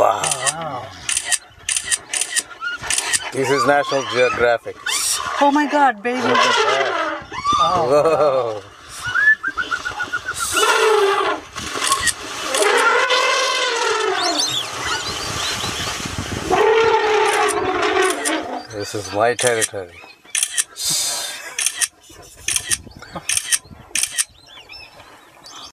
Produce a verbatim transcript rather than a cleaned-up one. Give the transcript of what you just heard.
Wow. Oh, wow. This is National Geographic. Oh my God, baby. Look at that. Oh, Whoa. This is my territory.